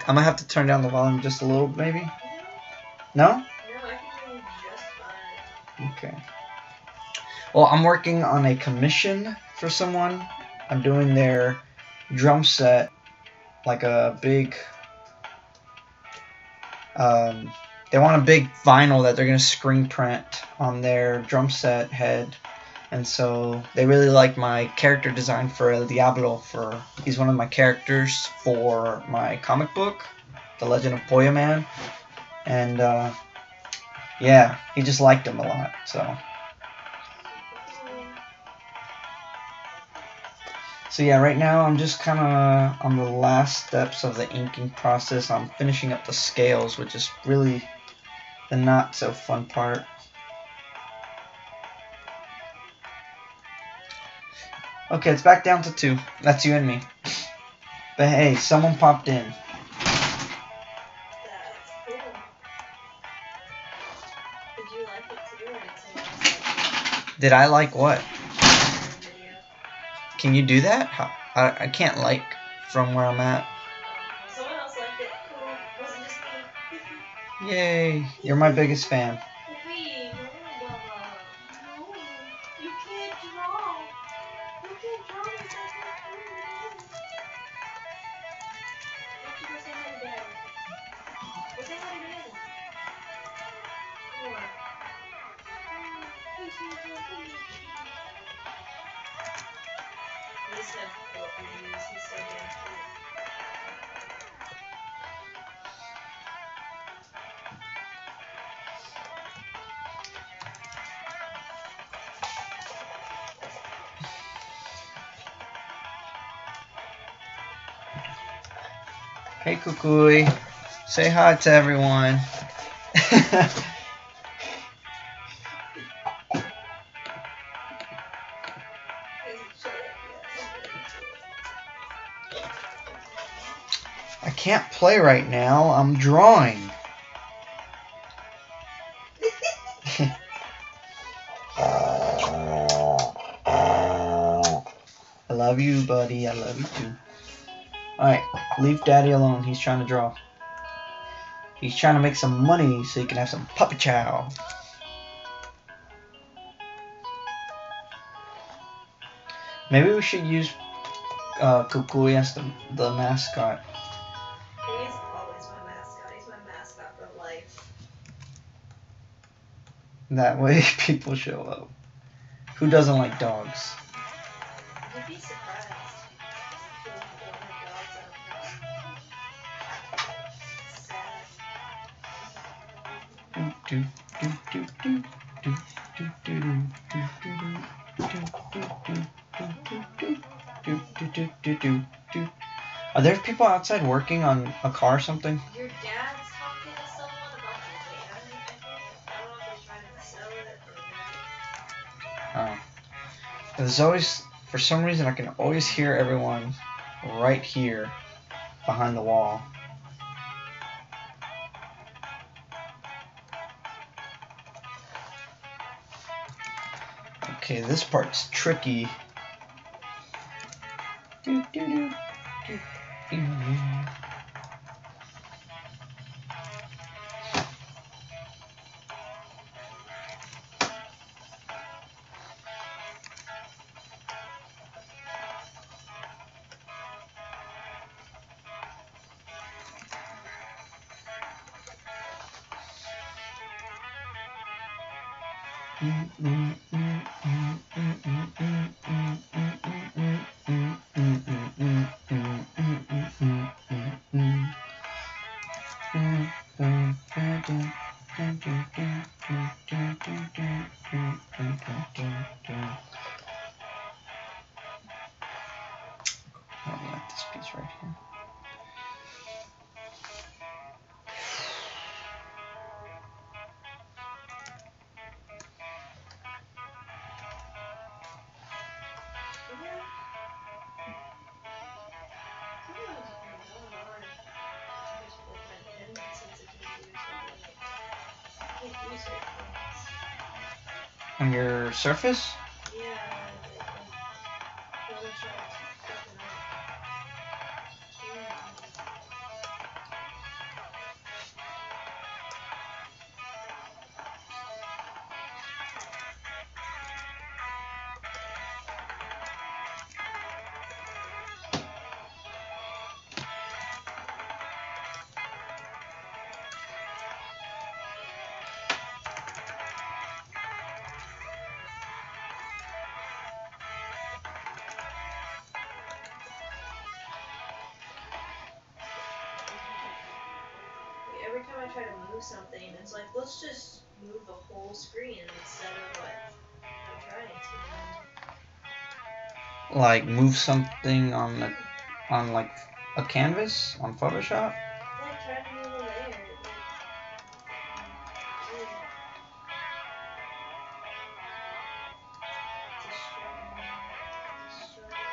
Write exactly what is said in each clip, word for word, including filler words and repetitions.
I might have to turn down the volume just a little, maybe. No? No, I can hear you just fine. Okay. Well, I'm working on a commission for someone. I'm doing their drum set, like a big. Um, they want a big vinyl that they're gonna screen print on their drum set head, and so they really like my character design for El Diablo. For he's one of my characters for my comic book, The Legend of Poya Man, and uh, yeah, he just liked him a lot. So. So yeah, right now I'm just kind of on the last steps of the inking process. I'm finishing up the scales, which is really the not so fun part. Okay, it's back down to two. That's you and me. But hey, someone popped in. That's cool. Did you like it too, or did someone else like it? Did I like what? Video. Can you do that? How, I, I can't like from where I'm at. Someone else liked it. Cool. Wasn't just me. Yay, you're my biggest fan. Wait, no, Bubba. No, you can't draw. You can't draw yourself like that. Why don't you go say hi to Dad? Go say hi to Dad. What? Please, please, please, please. This is what we use. He's so damn cute. Hey, Kukui. Say hi to everyone. I can't play right now. I'm drawing. I love you, buddy. I love you too. Alright, leave Daddy alone. He's trying to draw. He's trying to make some money so he can have some puppy chow. Maybe we should use uh, Kukui as the, the mascot. He's always my mascot. He's my mascot for life. That way people show up. Who doesn't like dogs? You'd be surprised. People who don't have dogs out there. Sad. Do, do, do, do, do, do, do, do, do, do, do, do. Are there people outside working on a car or something? Your dad's talking to someone about the van, I think. I don't know if he's trying to sell it or what. Oh. There's always, for some reason, I can always hear everyone right here behind the wall. Okay, this part's tricky. Do, do, do, do, do, do. I don't like this piece right here. On your surface? Yeah, like, like, Photoshop's fucking up. I try to move something, it's like, let's just move the whole screen instead of what I'm trying to. Like move something on the on like a canvas on Photoshop. Like trying to move a layer, like weird. It's a struggle, man. It's a struggle.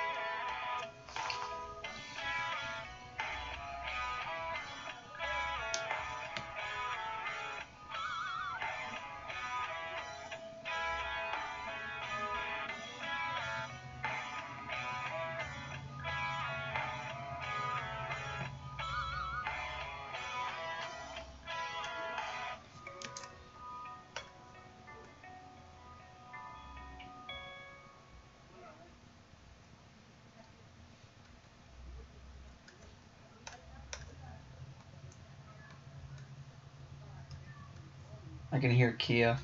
I can hear Kia.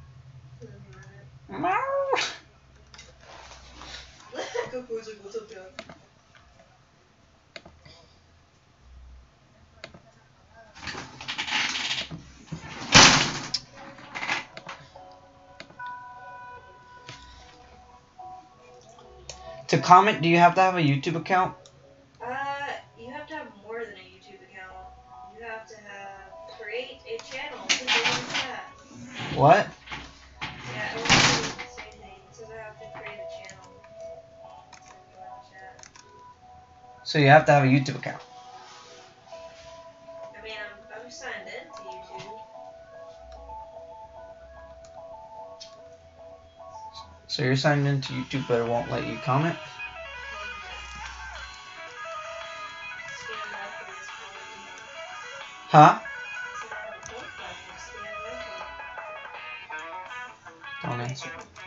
To comment, do you have to have a YouTube account? Uh, you have to have more than a YouTube account. You have to have create a channel to join the chat. What? Yeah, it won't say anything. It says I have to create a channel to join the chat. So you have to have a YouTube account. I mean, I'm I'm signed in to YouTube. So you're signed into YouTube, but it won't let you comment? Scan left is forty. Huh? So I have a code flash for scan left. Don't answer.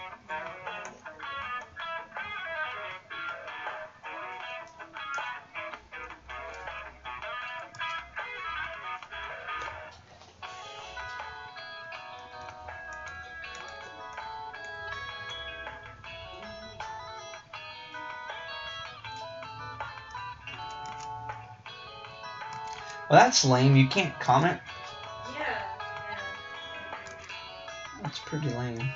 Well, that's lame. You can't comment. Yeah, yeah. That's pretty lame.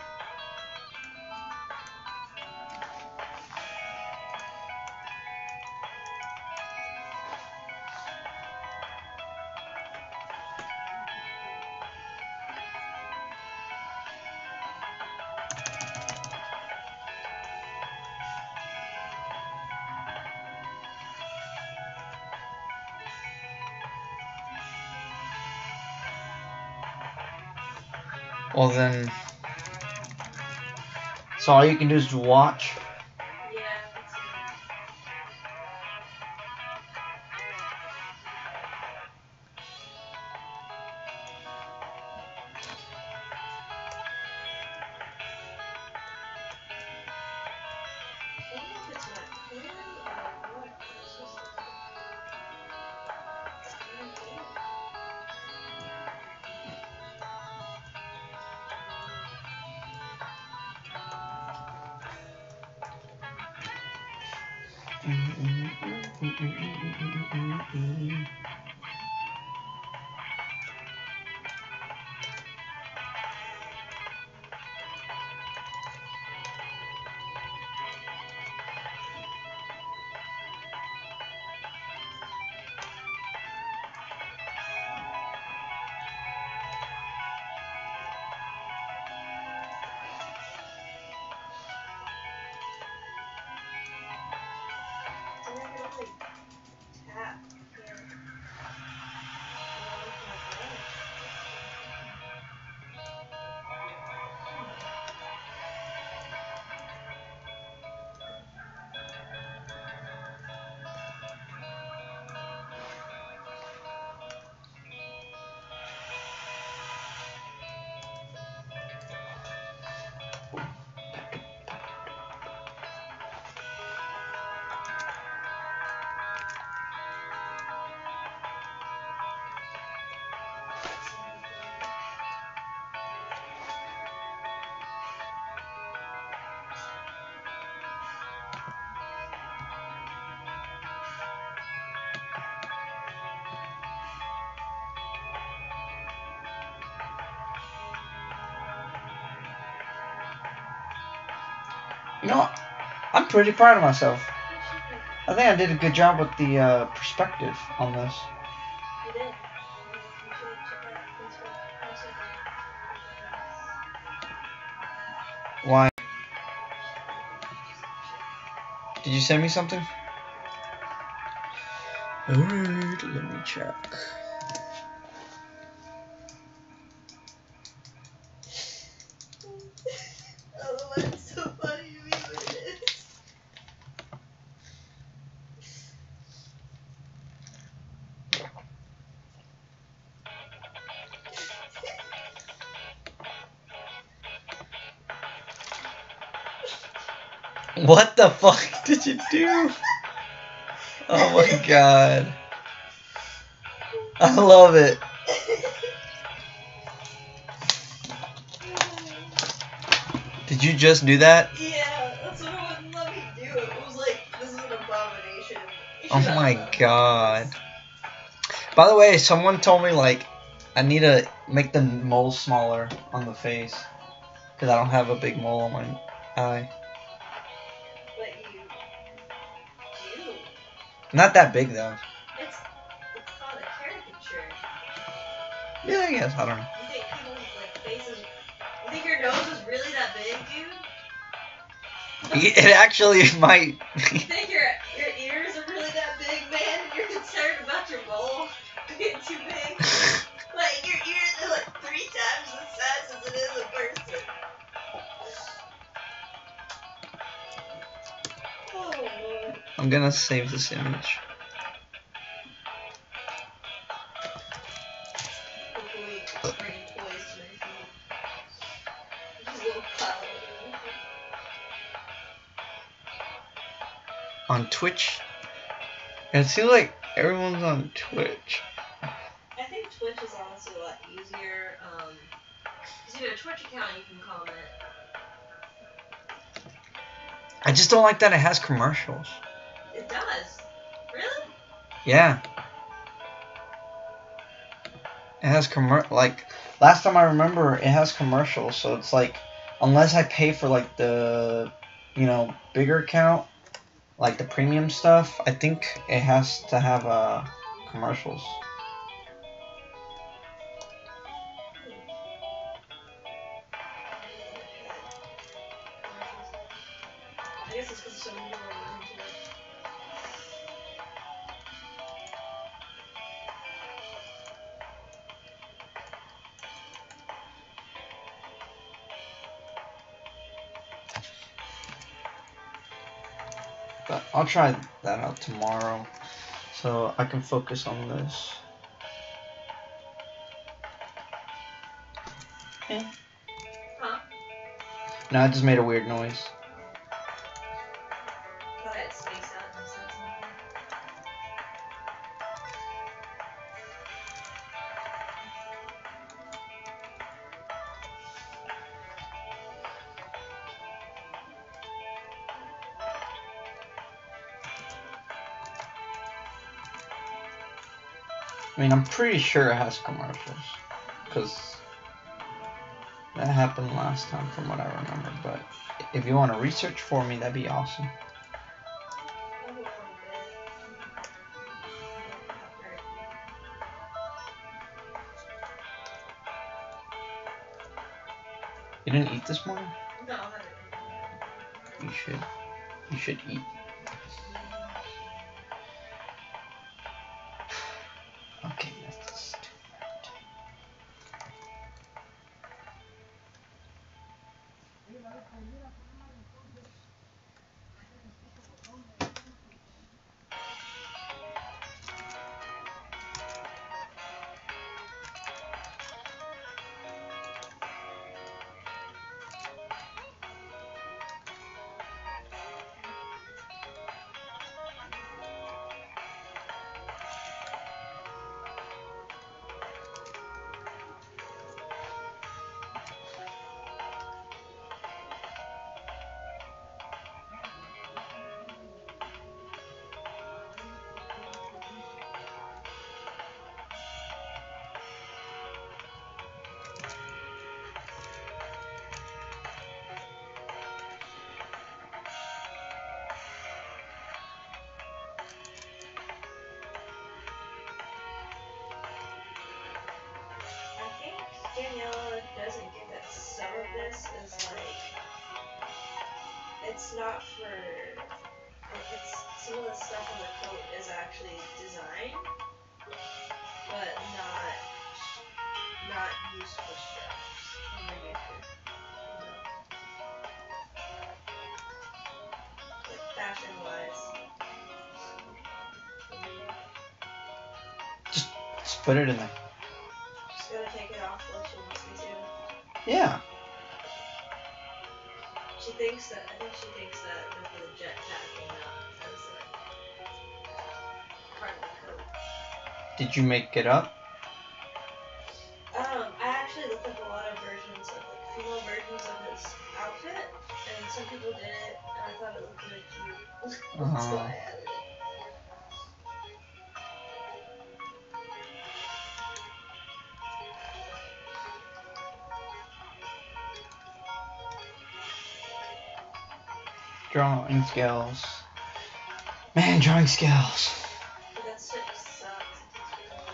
Well then, so all you can do is watch. Yeah, that's it. I don't know if it's my hand or what. It's just like I don't get it. So I can only tap. I can't go with my brush. No, I'm pretty proud of myself. I think I did a good job with the uh, perspective on this. You did. You should check out Facebook. Why? Did you send me something? Alright, let me check. Oh, that's so funny to me when it is. What the fuck did you do? Oh my god. I love it. Did you just do that? Yeah, that's what it wouldn't let me do. It was like, this is an abomination. Oh my god. By the way, someone told me like I need to make the mole smaller on the face because I don't have a big mole on my eye. But you do. Not that big though. It's, it's called a caricature. Yeah, I guess. I don't know. You think people's like faces? You think your nose is really that big, dude? It actually might. You think your your ears are really that big, man? You're concerned about your mole being too big? Like your ears are like three times the size as it is a person. Oh Lord. I'm gonna save this image. Hopefully it's bringing toys to my feet. Just a little pile of them. On Twitch. And it seems like everyone's on Twitch. I think Twitch is honestly a lot easier. Um, cause you have a Twitch account, you can comment. I just don't like that it has commercials. It does. Really? Yeah. It has commer like last time I remember it has commercials, so it's like unless I pay for like the you know bigger account, like the premium stuff, I think it has to have uh commercials. I guess it's because so many people are using Twitch. But I'll try that out tomorrow, so I can focus on this. Eh. Huh? No, I just made a weird noise. I thought I had spaced out and said something. I mean, I'm pretty sure it has commercials, because that happened last time from what I remember, but if you want to research for me, that'd be awesome. I'll go on Reddit. You didn't eat this morning? No, I'll have it. You should. You should eat. Okay, that's too bad. this is like, it's not for, it's, some of the stuff on the coat is actually design, but not, not used for straps underneath it, you know, like fashion wise. Just, just put it in there. Just gotta take it off when she wants me to. Yeah. She thinks that, I think she thinks that with the jet tacking up as like part of the coat. Did you make it up? Um, I actually looked up a lot of versions of like female versions of his outfit, and some people did it, and I thought it looked really cute. Uh-huh. So I added it. Drawing skills. Man, drawing skills. But that shit just sucks. It takes forever.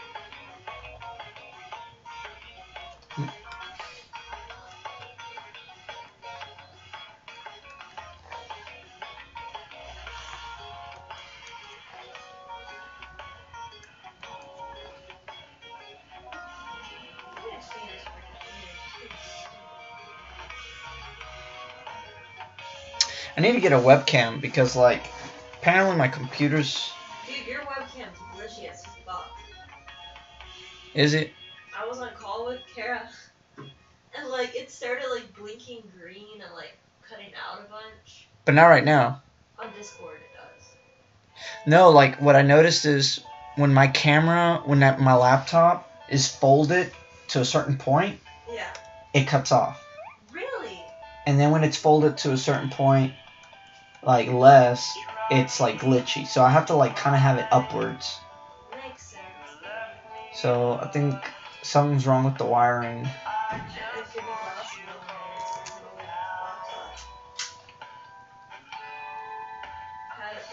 Maybe I should use my computer. I need to get a webcam because, like, apparently my computer's... Dude, your webcam's glitchy as fuck. Is it? I was on call with Kara, and like it started like blinking green and like cutting out a bunch. But not right now. On Discord it does. No, like, what I noticed is when my camera, when that, my laptop is folded to a certain point, Yeah. it cuts off. Really? And then when it's folded to a certain point, like, less, it's, like, glitchy. So I have to, like, kind of have it upwards. Makes sense. So I think something's wrong with the wiring. It could be possible. It's an old laptop. Had it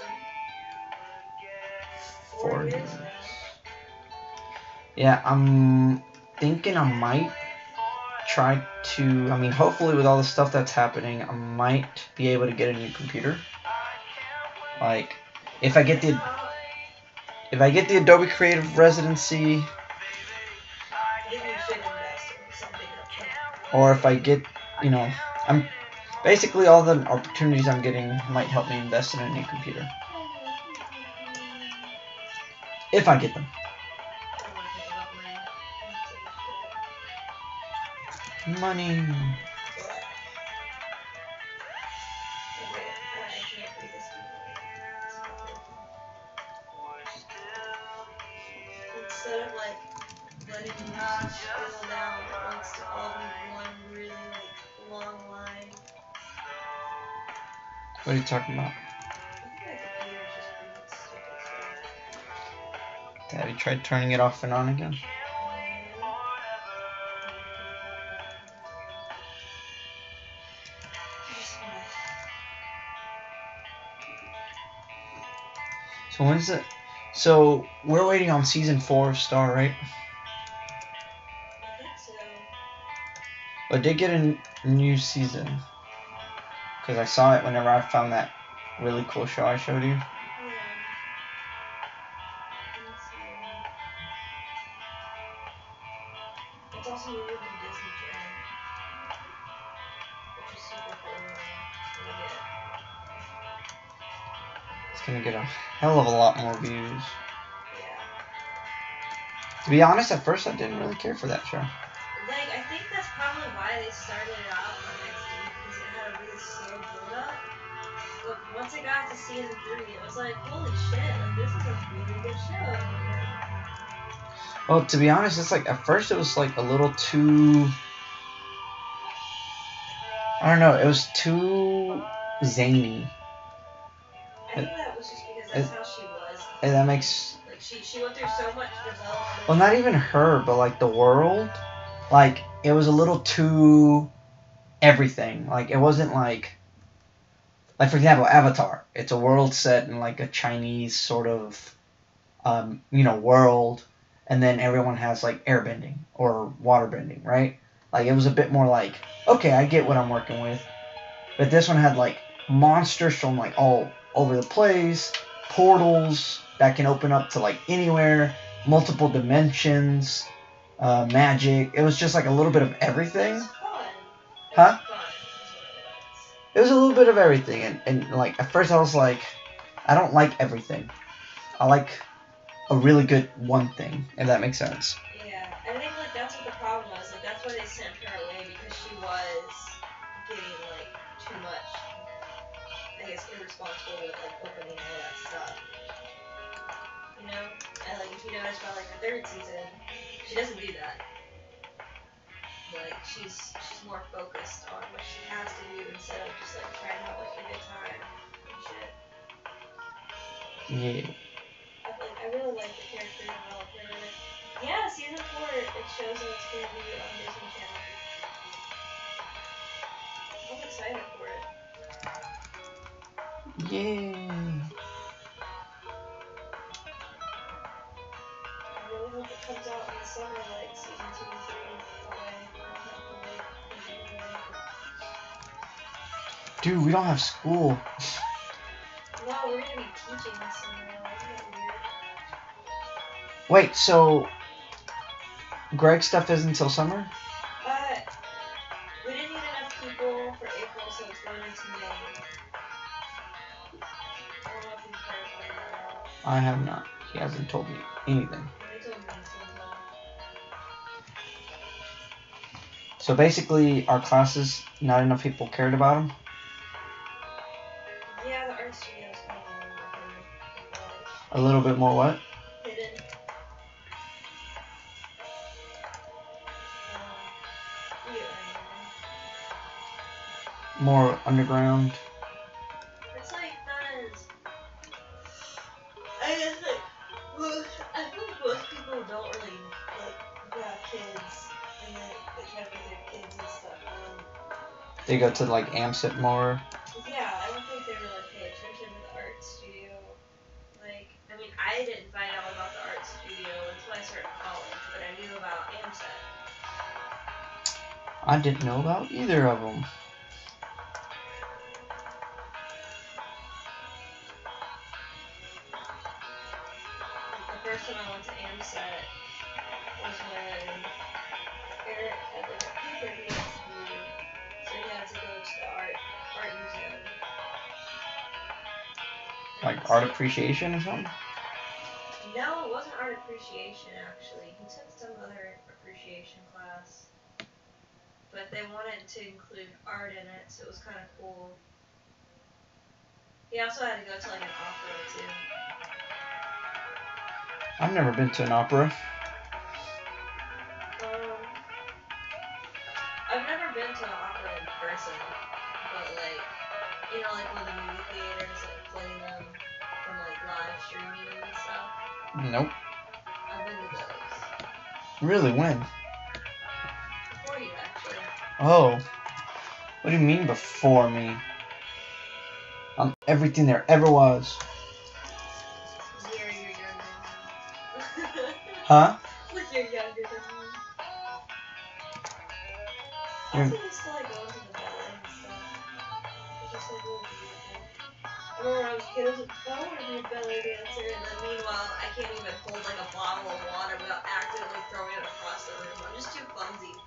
for four Four years years. now. Yeah, I'm thinking I might try to, I mean, hopefully with all the stuff that's happening, I might be able to get a new computer. Like, if I get the, if I get the Adobe Creative Residency, Then you should invest in something up. or if I get, you know, I'm, basically all the opportunities I'm getting might help me invest in a new computer. If I get them. Money. Instead of like letting you scroll down, it wants to all be one really like long line. What are you talking about? I think my computer's just being stupid stuff. Have you tried turning it off and on again? So when's it? So we're waiting on season four of Star, right? I think so. But they get a n- new season. Because I saw it whenever I found that really cool show I showed you. Yeah. Let's see. It's also moving to Disney Channel, which is super cool. When you get It's gonna get a hell of a lot more views. yeah. To be honest, at first I didn't really care for that show. Like, I think that's probably why they started it out on X D, because it had a really slow build up. But once it got to season three, it was like, holy shit, like this is a really good show. Well, to be honest, it's like at first it was like a little too. I don't know. It was too zany. I think that was just because that's how she was. And that makes. Like she, she went through so much development. Well, not even her, but like the world. Like it was a little too everything. Like it wasn't like. Like for example, Avatar. It's a world set in like a Chinese sort of, um, you know, world, and then everyone has like airbending or waterbending, right? Like, it was a bit more like, okay, I get what I'm working with. But this one had, like, monsters from, like, all over the place, portals that can open up to, like, anywhere, multiple dimensions, uh, magic. It was just, like, a little bit of everything. It's fun. It's Huh? fun, is what it It was a little bit of everything. And, and, like, at first I was like, I don't like everything. I like a really good one thing, if that makes sense. Yeah, I think like that's what the problem was. Like that's why they sent her away because she was getting like too much, I guess, irresponsible with like opening all that stuff. You know, and like if you notice by like the third season, she doesn't do that. Like she's she's more focused on what she has to do instead of just like trying to have like a good time and shit. Yeah. I, like, I really like the character development. Yeah, season four, it shows that it's going to be on Disney Channel. I'm excited for it. Yeah. I really hope it comes out in the summer like season two and three. That way I don't have to wait a January. Dude, we don't have school. No, we're going to be teaching this summer. Isn't that weird? Wait, so Greg's stuff is until summer? Uh, we didn't need enough people for April, so it's going into May. I don't know if you've heard that out. I have not. He hasn't told me anything. They told me sometime. So basically, our classes, not enough people cared about them? Yeah, the art studio's kind of a little hidden. A little bit more what? Hidden. Um, you get what I mean. More underground? It's like not as. I guess like most. I feel like most people don't really like have kids and then they try to put their kids and stuff on. They go to like AMSIT more? Yeah, I don't think they really pay attention to the art studio. Like, I mean, I didn't find out about the art studio until I started college, but I knew about AMSET. I didn't know about either of them. The first time I went to AMSET was when Eric had like a paper he had to do, so he had to go to the art art museum. Like art appreciation or something? No, it wasn't art appreciation actually. He took some other appreciation class. But they wanted to include art in it, so it was kind of cool. He also had to go to like an opera too. I've never been to an opera. Um, I've never been to an opera in person, but like, you know, like when the movie theaters like play them from like live streaming and stuff. Nope. I've been to those. Really? When? Before you actually. Oh. What do you mean before me? I'm everything there ever was. Yeah, you're younger than me. Huh? Like you're younger than me. I You're... also used to like going to the ballet and stuff. It's just like really beautiful. I remember when I was a kid, I was like, I want to be a ballet dancer, and then meanwhile, I can't even hold like a bottle of water without accidentally throwing it across the room. I'm just too clumsy.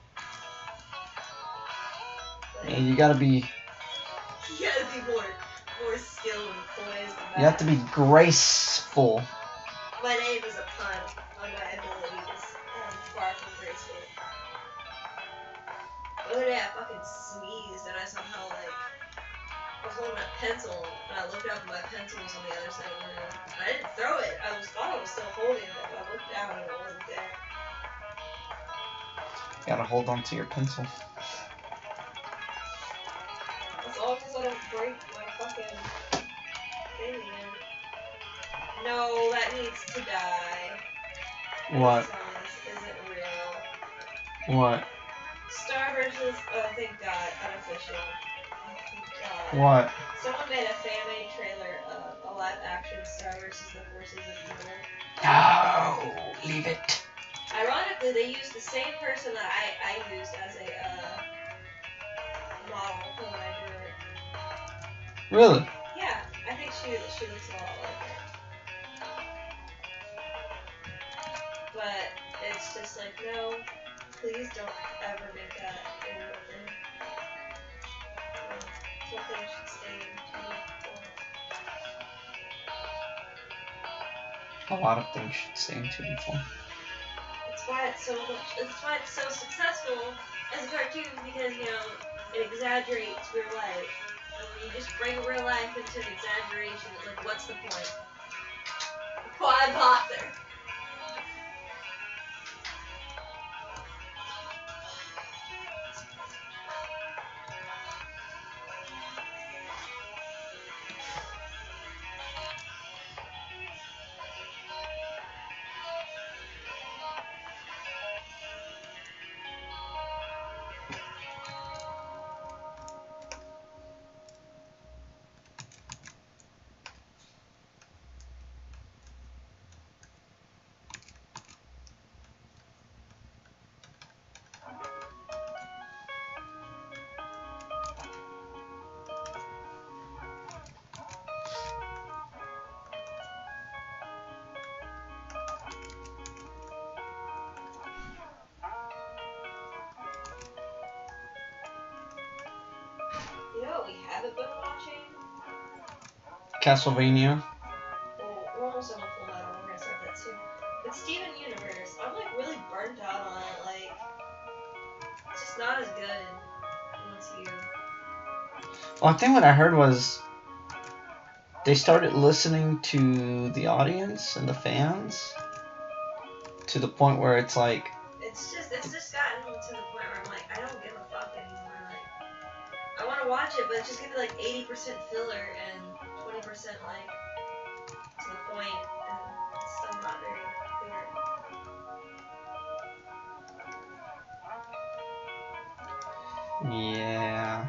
Like, Yeah, you gotta be... you gotta be more, more skilled and poised than that. You have to be graceful. My name is a pun on my abilities. I'm far from graceful. The other day I fucking sneezed and I somehow like I was holding a pencil and I looked up and my pencil was on the other side of the room. And I didn't throw it. I was thought I was still holding it, but I looked down and it wasn't there. You gotta hold on to your pencil. As long as I don't break my fucking thing again. No, that needs to die. What? This isn't real. What? Star versus, oh thank God, unofficial. Oh, thank God. What? Someone made a fan-made trailer of a live-action Star versus the Forces of Evil. No, leave it. Ironically, ironically, they used the same person that I, I used as a uh, model for when I drew it. Really? Yeah, I think she she looks a lot like her. But it's just like, no, please don't ever make that a real thing. No, something should stay in two D A form. lot of things should stay in two D form. That's why it's so much. That's why it's so successful as a cartoon, because you know it exaggerates real life. And when you just bring real life into an exaggeration, it's like, what's the point? Why bother? You know what we haven't been watching? Castlevania. Well, we're almost on a full metal. We're gonna start that soon. But Steven Universe, I'm like really burnt out on it. Like, it's just not as good once you. Well, I think what I heard was they started listening to the audience and the fans to the point where it's like. It's just, it's just gotten to the point where I'm like, I don't give a fuck anymore. Like, I want to watch it, but it's just gonna be like eighty percent filler and twenty percent like to the point, and it's still not very clear. Yeah.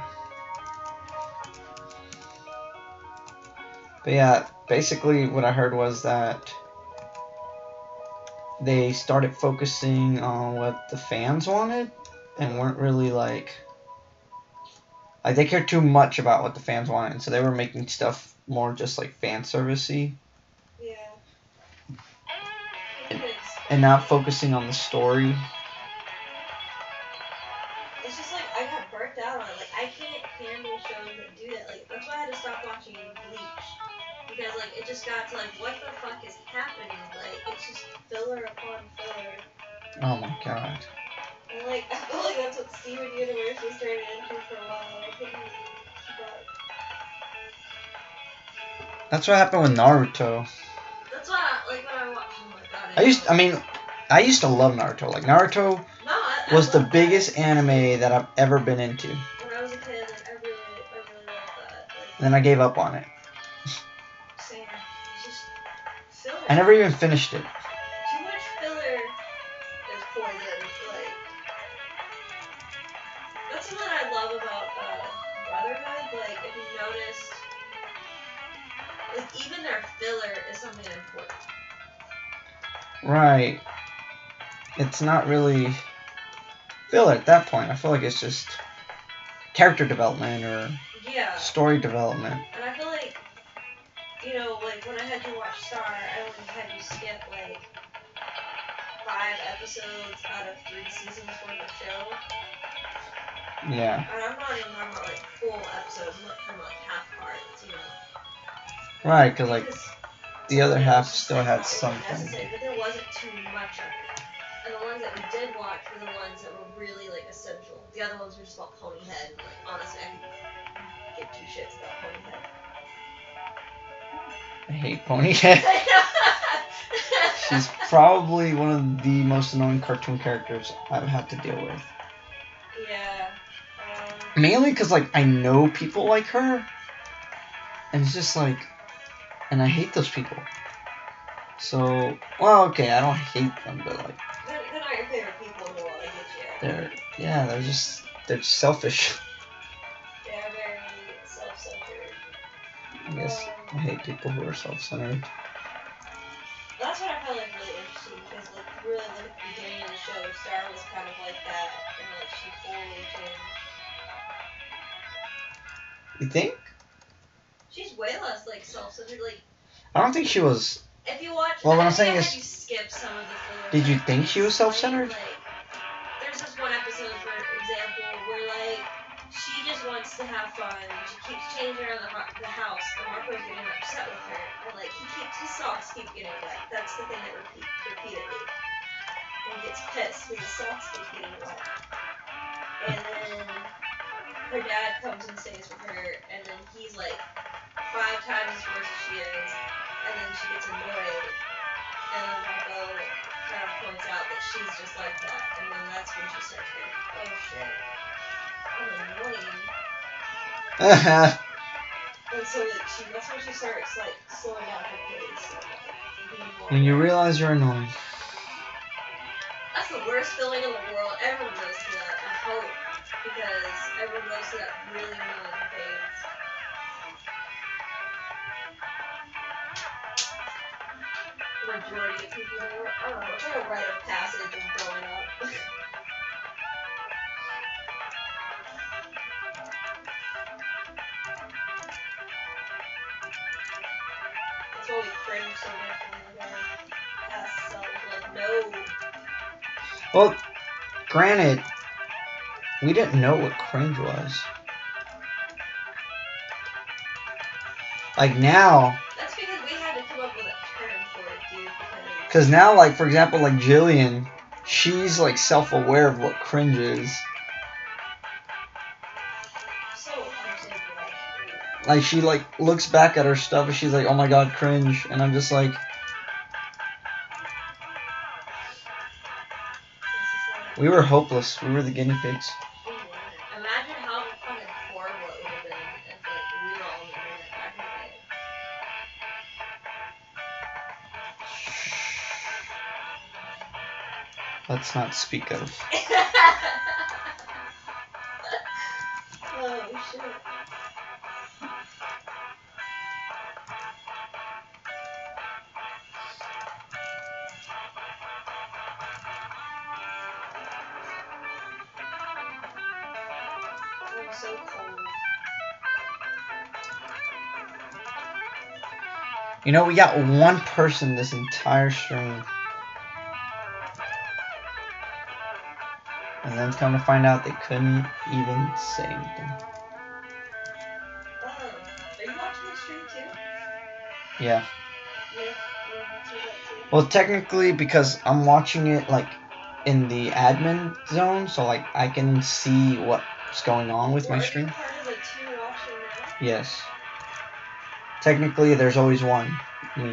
But yeah, basically what I heard was that they started focusing on what the fans wanted and weren't really like like they cared too much about what the fans wanted, and so they were making stuff more just like fan servicey. Yeah. And, and not focusing on the story. It's just like I got burnt out on it. Like, I can't handle shows that do that. Like, that's why I had to stop watching Bleach. Because, like, it just got to, like, what the fuck is happening? Like, it's just filler upon filler. Oh my god. And, like, I feel like that's what Steven Universe was turning into for a while. I couldn't keep up. That's what happened with Naruto. That's why, I, like, when I watched, oh my god. I used, I mean, I used to love Naruto. Like, Naruto no, I, I was the that. biggest anime that I've ever been into. When I was a kid, like, I really, I really loved that. Like, And then I gave up on it. Same. It's just filler. I never even finished it. Too much filler is poison. Like, that's something I love about uh, Brotherhood. Like, if you noticed, like, even their filler is something important. Right. It's not really filler at that point. I feel like it's just character development or Yeah. story development. And I feel like, you know, like, when I had you watch Star, I only had you skip, like, five episodes out of three seasons worth of show. Yeah. And I'm not even talking about, like, full episodes. I'm not talking about, like, half parts, you know. Right, because, like, Because the other half was just, still like, had not really something. necessary, but there wasn't too much of it. And the ones that we did watch were the ones that were really, like, essential. The other ones were just about Ponyhead. And, like, honestly, I could give two shits about Ponyhead. I hate Ponyhead. She's probably one of the most annoying cartoon characters I've had to deal with. Yeah. Um, Mainly because, like, I know people like her. And it's just like... And I hate those people. So... Well, okay, I don't hate them, but, like... they're, they're not your favorite people in the world, I get you. They're... Yeah, they're just... They're just selfish. They are very self-centered. I guess Um, I hate people who are self-centered. That's what I found, like, really interesting, because, like, you really look at the beginning of the show, Star was kind of like that, and like she fully changed. You think? She's way less like self-centered. Like I don't think she was. if you watch, Well, what I I'm think saying I is, had you skip some of the filler. did you think she was self-centered? Like, there's this one episode, for example, where like she just wants to have fun. She keeps changing around the, ho- the house, and Marco's getting upset with her, and like he keeps his socks keep getting wet. That's the thing that repeat repeatedly. And he gets pissed because his socks keep getting wet. And then her dad comes and stays with her, and then he's like five times as worse as she is, and then she gets annoyed, and then Marco kind of points out that she's just like that, and then that's when she starts going, oh shit, I'm annoying. And so like she, that's when she starts like slowing down her pace. And, like, being more When you realize you're annoying. That's the worst feeling in the world. Everyone goes through that, I hope, because everyone goes through that really annoying phase. The majority of people, they were, I don't know, it's like a rite of passage of growing up. That's why we cringe so much when we look at our past selves. We're like, no. Well, granted, we didn't know what cringe was. Like now. That's because we had to come up with a term for it, dude. Because now, like, for example, like Jillian, she's like self-aware of what cringe is. So unsavory. Like, she like looks back at her stuff and she's like, oh my god, cringe. And I'm just like, we were hopeless. We were the guinea pigs. Imagine how fucking horrible it would have been if like we were all on the internet back in the day. Let's not speak of. Oh shit. I'm so cold. You know, we got one person this entire stream. And then come to find out they couldn't even say anything. Oh, are you watching the stream too? Yeah. Yeah, you're watching that too? Well, technically, because I'm watching it, like, in the admin zone, so, like, I can see what's going on with Well, my are stream. you part of the two watching now? Yes. Technically, there's always one. Me.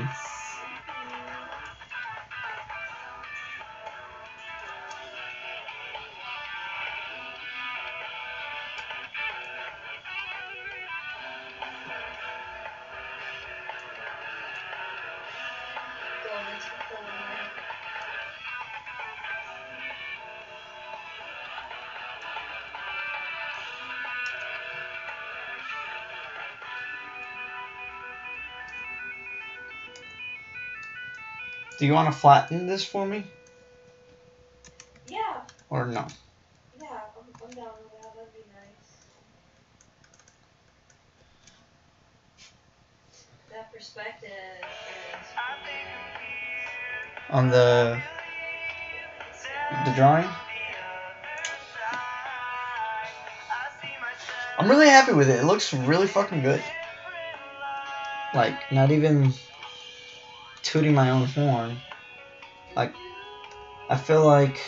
Going into the cold night. Do you want to flatten this for me? Yeah. Or no? Yeah, I'm, I'm down with that. That'd be nice. That perspective is On the the drawing? I'm really happy with it. It looks really fucking good. Like, not even tooting my own horn. Like, I feel like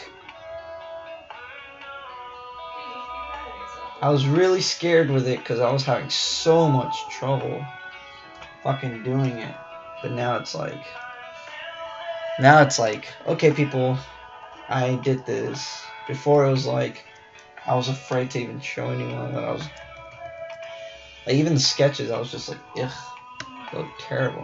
I was really scared with it because I was having so much trouble fucking doing it. But now it's like, now it's like, okay, people, I did this. Before it was like, I was afraid to even show anyone that I was, like, even the sketches, I was just like, ugh, they look terrible.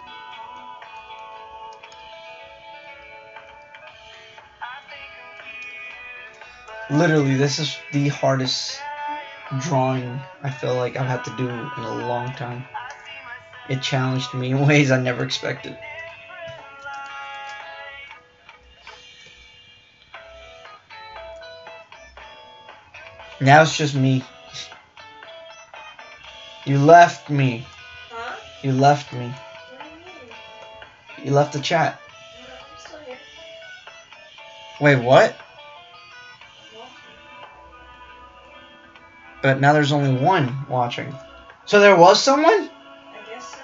Literally, this is the hardest drawing I feel like I've had to do in a long time. It challenged me in ways I never expected. Now it's just me. You left me. Huh? You left me. What do you mean? You left the chat. No, I'm still here. Wait, what? I'm watching. But now there's only one watching. So there was someone? I guess so.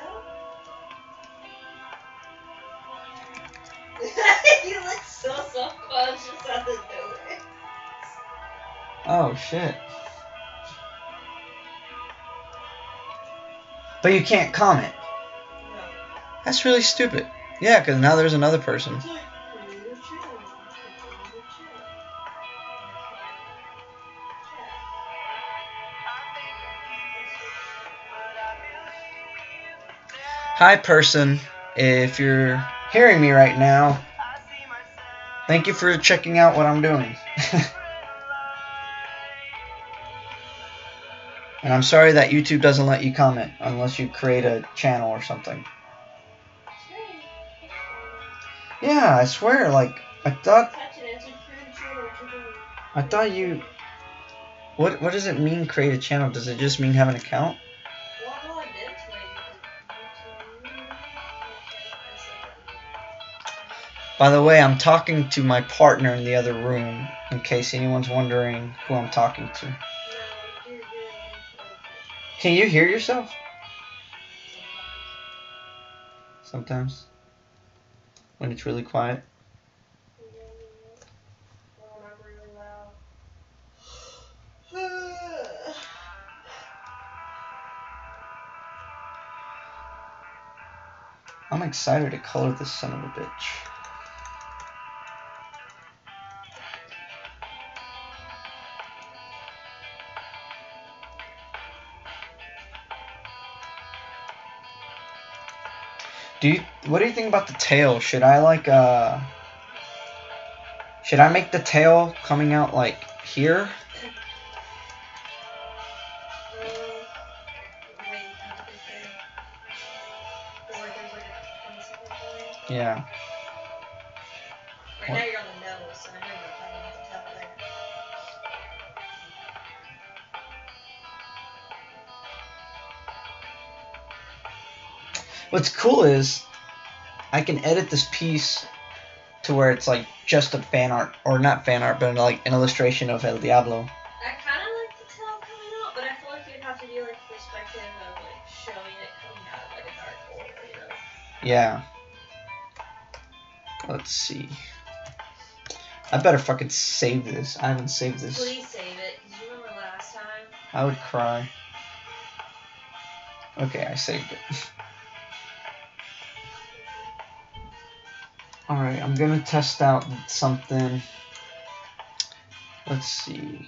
You look so self-conscious out the door. Oh, shit. But you can't comment. No. That's really stupid. Yeah, because now there's another person. It's like, create a channel. Create a channel. Hi, person. If you're hearing me right now, thank you for checking out what I'm doing. And I'm sorry that YouTube doesn't let you comment unless you create a channel or something. Yeah, I swear, like, I thought... I thought you... What What does it mean, create a channel? Does it just mean have an account? By the way, I'm talking to my partner in the other room, in case anyone's wondering who I'm talking to. Can you hear yourself? Sometimes. When it's really quiet. I'm excited to color this son of a bitch. Do you, what do you think about the tail? Should I like uh should I make the tail coming out like here? Yeah. Right now you're on the nose, so I know you're talking about the tail there. What's cool is I can edit this piece to where it's like just a fan art, or not fan art, but like an illustration of El Diablo. I kind of like the tail coming out, but I feel like you'd have to do like a perspective of like showing it coming out of like a dark hole, you know? Yeah. Let's see. I better fucking save this. I haven't saved this. Please save it, because you remember last time? I would cry. Okay, I saved it. Alright, I'm gonna test out something. Let's see.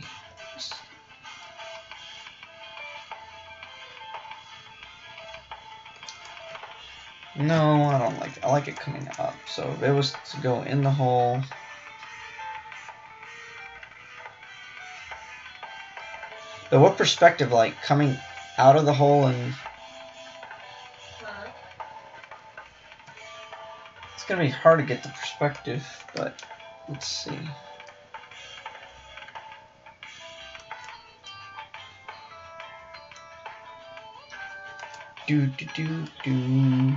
No, I don't like it. I like it coming up. So if it was to go in the hole. But what perspective, like coming out of the hole and... Huh? It's gonna be hard to get the perspective, but let's see. Do do do do.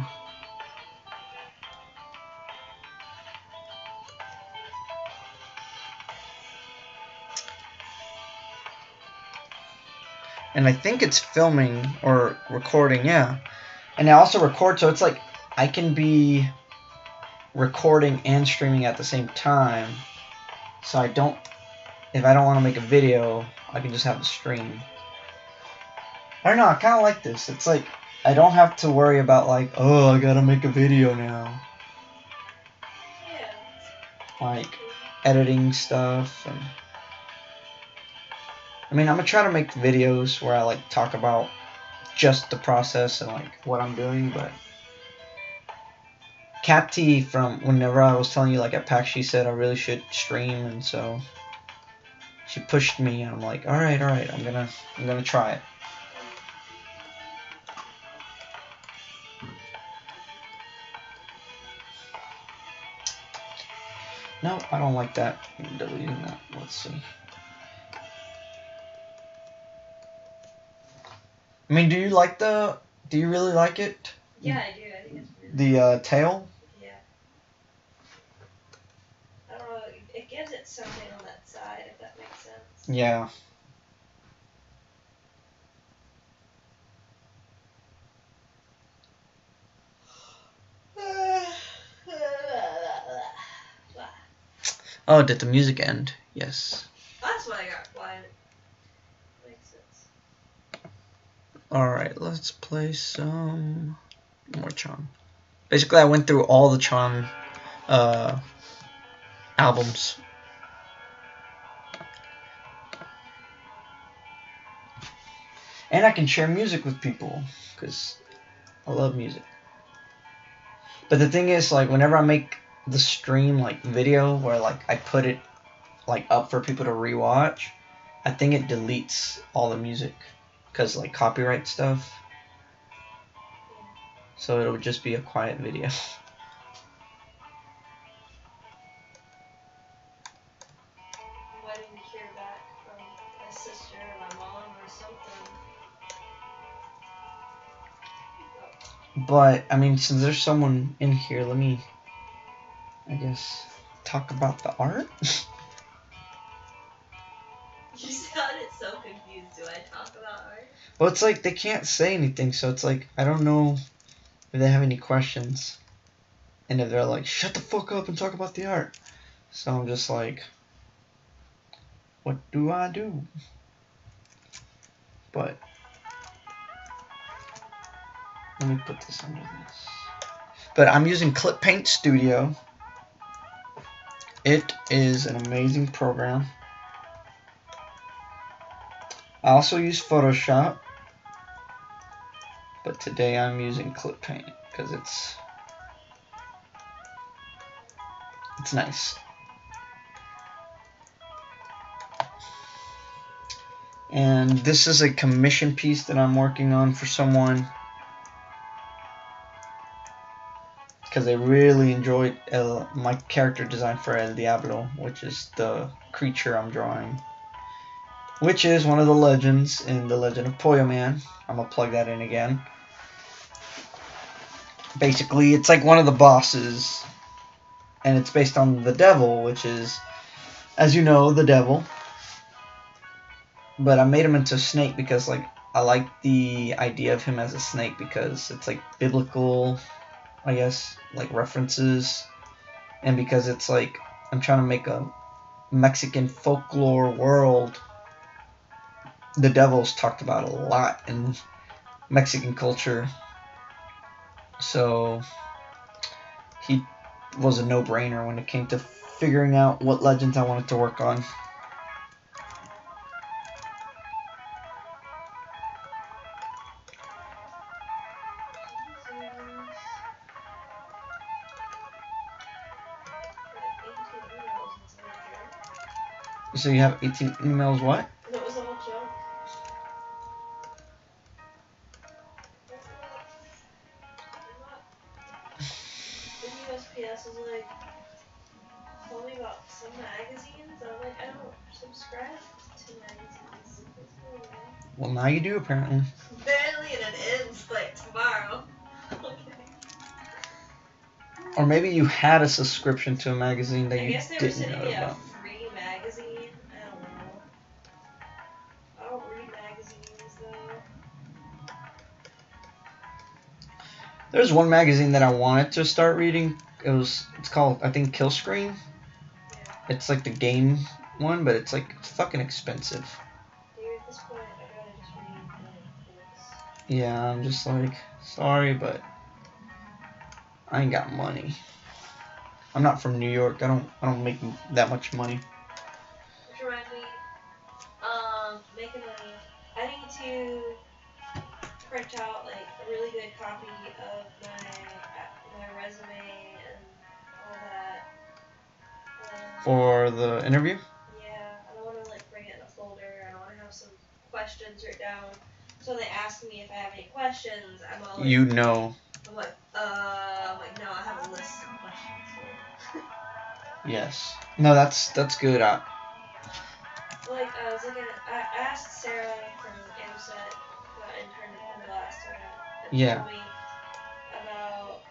And I think it's filming or recording, yeah. And I also record, so it's like I can be recording and streaming at the same time. So I don't, if I don't want to make a video, I can just have a stream. I don't know, I kind of like this. It's like, I don't have to worry about like, oh, I gotta make a video now. Yeah. Like, editing stuff and... I mean, I'm gonna try to make videos where I like talk about just the process and like what I'm doing, but Capty from whenever I was telling you like at PAX, she said I really should stream, and so she pushed me, and I'm like, all right, all right, I'm gonna, I'm gonna try it. No, I don't like that. I'm deleting that. Let's see. I mean, do you like the? Do you really like it? Yeah, I do. I think it's really The uh, tail. Yeah. I don't know. It gives it something on that side, if that makes sense. Yeah. Oh, did the music end? Yes. That's why I got quiet. Makes sense. Alright, let's play some more Chan. Basically, I went through all the Chan uh, albums. And I can share music with people, because I love music. But the thing is, like, whenever I make the stream, like, video, where, like, I put it, like, up for people to rewatch, I think it deletes all the music. Because, like, copyright stuff. So it'll just be a quiet video. Why didn't you hear back from my sister or my mom or something? But, I mean, since there's someone in here, let me, I guess, talk about the art. You sounded so confused. Do I talk about art? Well, it's like they can't say anything, so it's like, I don't know if they have any questions. And if they're like, shut the fuck up and talk about the art. So I'm just like, what do I do? But, let me put this under this. But I'm using Clip Paint Studio. It is an amazing program. I also use Photoshop. But today I'm using Clip Paint because it's it's nice. And this is a commission piece that I'm working on for someone because they really enjoyed El, my character design for El Diablo, which is the creature I'm drawing, which is one of the legends in the Legend of Pollo Man. I'm gonna plug that in again. Basically, it's like one of the bosses, and it's based on the devil, which is, as you know, the devil. But I made him into a snake because, like, I like the idea of him as a snake because it's, like, biblical, I guess, like, references. And because it's, like, I'm trying to make a Mexican folklore world. The devil's talked about a lot in Mexican culture. So, he was a no-brainer when it came to figuring out what legends I wanted to work on. So you have eighteen emails, what? That was all junk. The U S P S is like, tell me about some magazines. I'm like, I don't subscribe to magazines. What's going on? Well, now you do, apparently. Barely, and it ends like tomorrow. Okay. Or maybe you had a subscription to a magazine that I you guess they were didn't sending know me a about. free magazine. I don't know. I don't read magazines though. There's one magazine that I wanted to start reading. It was, it's called, I think, Kill Screen. Yeah. It's like the game one, but it's like fucking expensive. Dude, at this point, I'd rather just read like books. Yeah, I'm just like, sorry, but I ain't got money. I'm not from New York. I don't, I don't make that much money. Which reminds me, um, making money. I need to print out like a really good copy of my my resume and all that. Um, For the interview? yeah, I don't want to like bring it in a folder. I don't want to have some questions written down. So they ask me if I have any questions. I'm all like, You know. I'm like, uh, I'm like, no, I have a list of questions. So. Yes. No, that's that's good. I, Like, I was looking at, I asked Sarah from AMSET, but intern in the last one. And Yeah. told me about,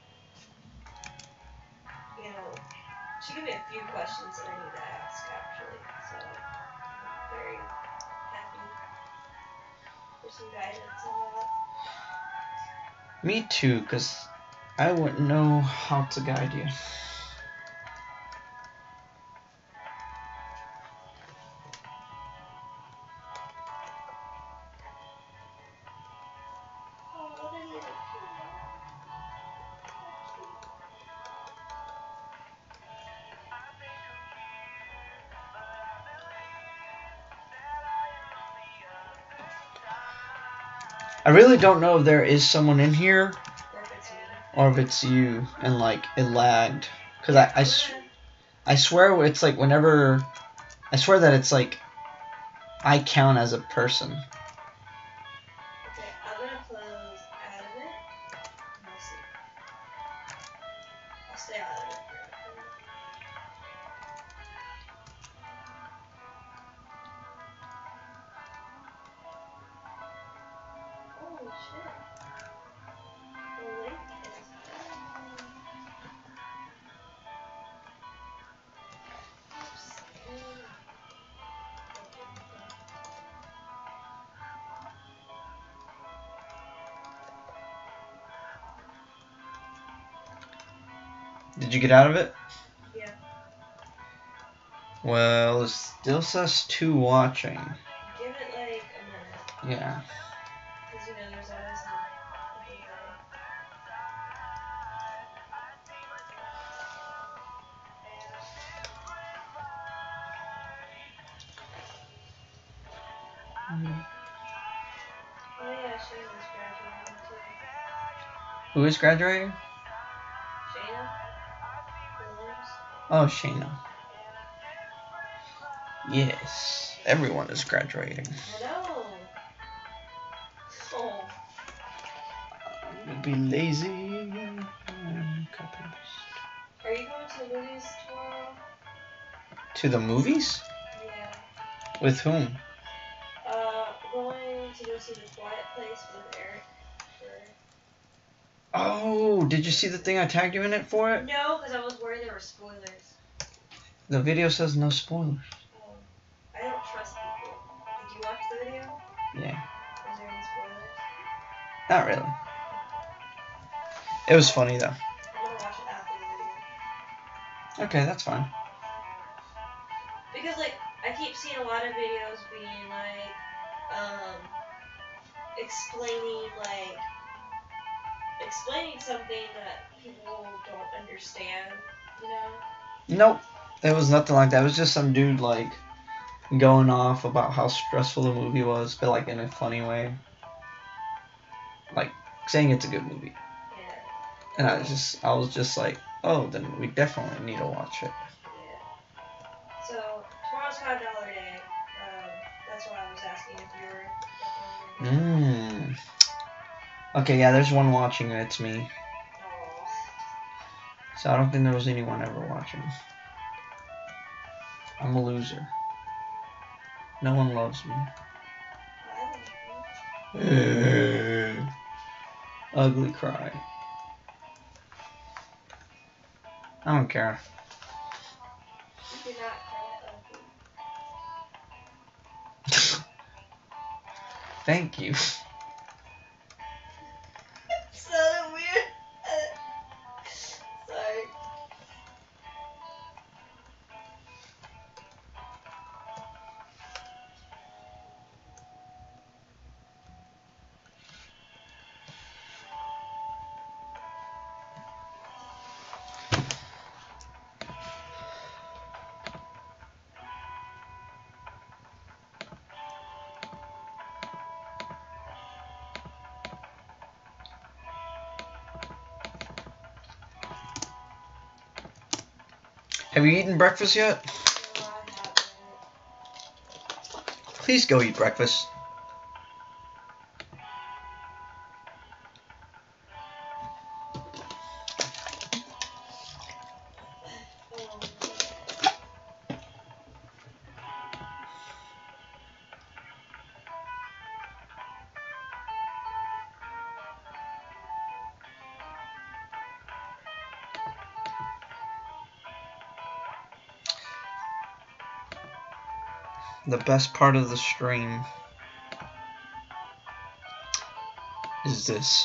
you know, she gave me a few questions that I need to ask actually. So I'm very happy for some guidance on that. Me too, because I wouldn't know how to guide you. Oh, what a little kid. So cute. I really don't know if there is someone in here Or if it's me. or if it's you and like it lagged. Because I, I, sw- I swear it's like whenever. I swear that it's like I count as a person. Okay, I'm gonna close out of it. And we'll see. I'll stay out of it for a minute. Holy shit. The link is down. Oops. And okay, okay. Did you get out of it? Yeah. Well, it still says two watching. Give it like a minute. Yeah. Because you know there's always a, a delay. Mm. Oh yeah, Shayna's graduating too. Who is graduating? Shayna Williams. Oh, Shayna. Yes, everyone is graduating. I know. Oh. I'm gonna be lazy. and copy and paste. Are you going to the movies tomorrow? To the movies? Yeah. With whom? Uh, going to go see The Quiet Place with Eric. For... Oh, did you see the thing I tagged you in it for it? No, because I was worried there were spoilers. The video says no spoilers. Oh. I don't trust people. Did you watch the video? Yeah. Was there any spoilers? Not really. It was funny though. I'm gonna watch it after the video. Okay, that's fine. Because, like, I keep seeing a lot of videos being, like, um, explaining, like, explaining something that people don't understand, you know? Nope. It was nothing like that. It was just some dude, like, going off about how stressful the movie was, but, like, in a funny way. Like, saying it's a good movie. Yeah. And I was just, I was just like, oh, then we definitely need to watch it. Yeah. So, tomorrow's five dollar day. Um, that's why I was asking if you were definitely gonna do it. Mmm. Okay, yeah, there's one watching and it's me. Aw. So I don't think there was anyone ever watching. I'm a loser. No one loves me. I love you. Ugly cry. I don't care. You do not cry ugly. Thank you. So weird. Sorry. Have you eaten breakfast yet? No, I haven't. Please go eat breakfast. Um, the best part of the stream is this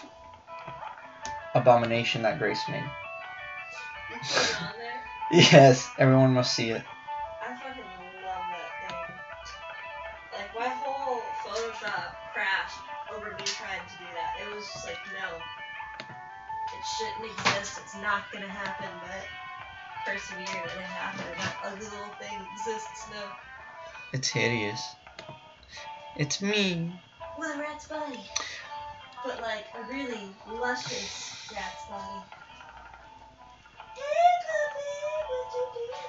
abomination that Grace made. You put it on there? Yes, everyone must see it. I fucking love that thing. Like, my whole Photoshop crashed over me trying to do that. It was just like, no. It shouldn't exist. It's not gonna happen, but persevered and it happened. And that ugly little thing exists now. It's hideous. It's me. With a rat's body. But like a really luscious rat's body. Hey puppy, what you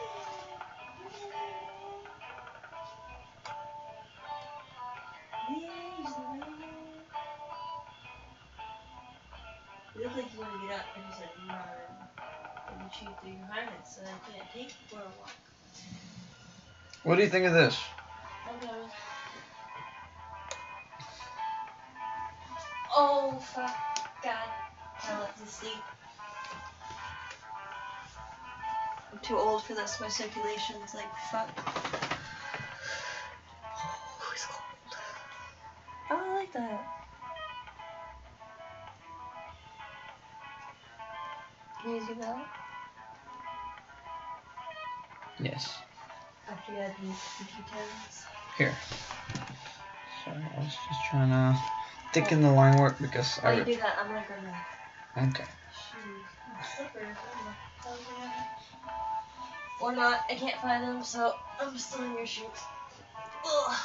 doing? Where's the rain? You look like you want to get up and just like run. And you chew through your harness, so I can't take you for a walk. What do you think of this? Okay. Oh, fuck. God. I left to sleep. I'm too old for this. My circulation's like, fuck. Oh, it's cold. Oh, I like that. Can you do that? Yes. After you add these few tens. Here. Sorry, I was just trying to thicken the line work because While I. you do that, I'm gonna go now. Okay. Shoes. My slippers. I don't know. Or not. I can't find them, so I'm still in your shoes. Ugh.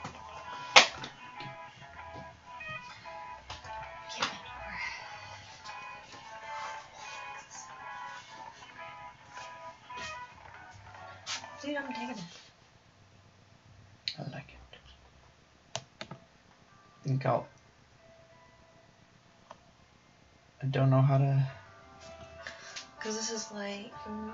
Can't bend over. Dude, I'm taking it. I like it. I think I'll. I don't know how to. Cause this is like.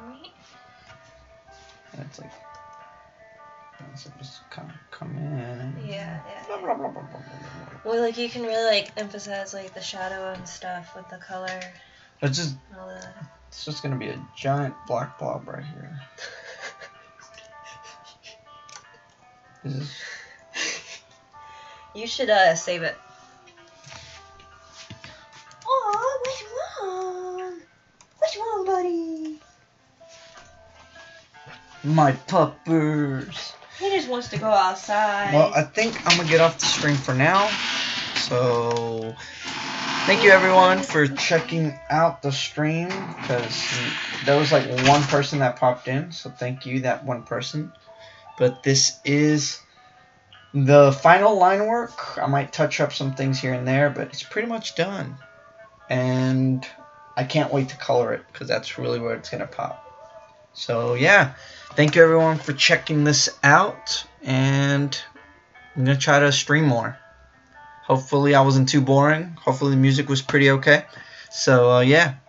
It's like. It's just kind of come in. Yeah, yeah. Blah, blah, blah, blah, blah, blah. Well, like you can really like emphasize like the shadow and stuff with the color. It's just. And all that. It's just gonna be a giant black blob right here. This is. You should uh save it. Oh, what's wrong? What's wrong, buddy? My puppers. He just wants to go outside. Well, I think I'm gonna get off the stream for now. So, thank you everyone for checking out the stream because there was like one person that popped in. So thank you, that one person. But this is the final line work. I might touch up some things here and there, but it's pretty much done. And I can't wait to color it because that's really where it's gonna pop. So yeah, thank you everyone for checking this out, and I'm gonna try to stream more. Hopefully I wasn't too boring. Hopefully the music was pretty okay. So uh, yeah,